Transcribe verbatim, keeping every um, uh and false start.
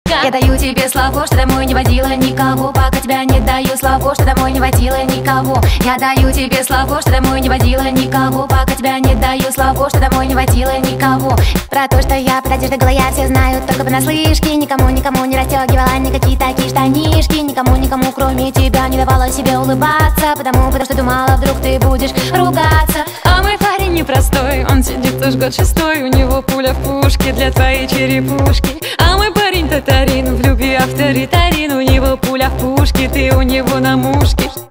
Я даю тебе слово, что домой не водила никого, пока тебя не даю слово, что домой не водила никого. Я даю тебе слово, что домой не водила никого, пока тебя не даю слово, что домой не водила никого. Про то, что я под одеждой голая, все знают только понаслышке. Никому, никому не расстегивала никакие такие штанишки. Никому, никому, кроме тебя, не давала себе улыбаться. Потому, потому что думала, вдруг ты будешь ругаться. А мой парень непростой, он сидит уж год шестой, у него пуля в пушке для твоей черепушки. А мой парень татарин, в любви авторитарин, у него пуля в пушке, ты у него на мушке.